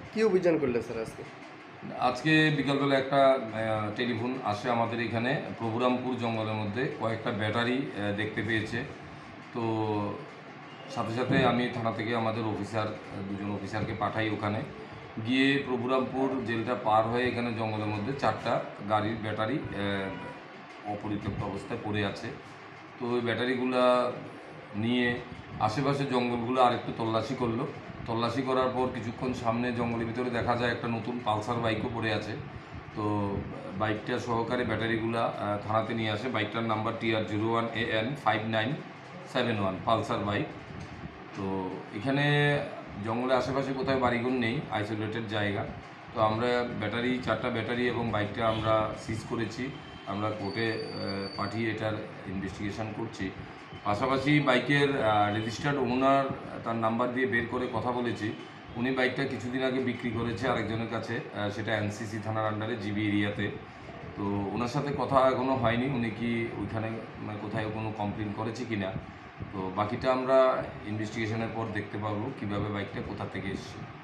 কি অভিযান করলেন স্যার আজকে? আজকে বিকালবেলা একটা টেলিফোন আসে আমাদের এখানে প্রভুরামপুর জঙ্গলের মধ্যে কয়েকটা ব্যাটারি দেখতে পেয়েছে। তো সাথে সাথে আমি থানা থেকে আমাদের অফিসার দুজন অফিসারকে পাঠাই ওখানে। গিয়ে প্রভুরামপুর জেলটা পার হয়ে এখানে জঙ্গলের মধ্যে 4টা গাড়ির ব্যাটারি অপরিত্যক্ত অবস্থায় পড়ে আছে। তো ওই ব্যাটারিগুলা নিয়ে আশেপাশে জঙ্গলগুলো আরেকটু তল্লাশি করলো। তল্লাশি করার পর কিছুক্ষণ সামনে জঙ্গলের ভিতরে দেখা যায় একটা নতুন পালসার বাইকও পড়ে আছে। তো বাইকটা সহকারে ব্যাটারিগুলা থানাতে নিয়ে আসে। বাইকটার নাম্বার TR01AN 5971 পালসার বাইক। তো এখানে জঙ্গলের আশেপাশে কোথাও বাড়িঘর নেই, আইসোলেটেড জায়গা। তো আমরা 4টা ব্যাটারি এবং বাইকটা আমরা সিজ করেছি। আমরা কোর্টে পাঠিয়ে এটার ইনভেস্টিগেশন করছি। পাশাপাশি বাইকের রেজিস্টার্ড ওনার তার নাম্বার দিয়ে বের করে কথা বলেছি। উনি বাইকটা কিছুদিন আগে বিক্রি করেছে আরেকজনের কাছে, সেটা NCC থানার আন্ডারে জিবি এরিয়াতে। তো ওনার সাথে কথা এখনও হয়নি, উনি কি ওইখানে কোথায় কোনো কমপ্লেন করেছে কি না। তো বাকিটা আমরা ইনভেস্টিগেশনের পর দেখতে পারবো কীভাবে বাইকটা কোথা থেকে এসেছে।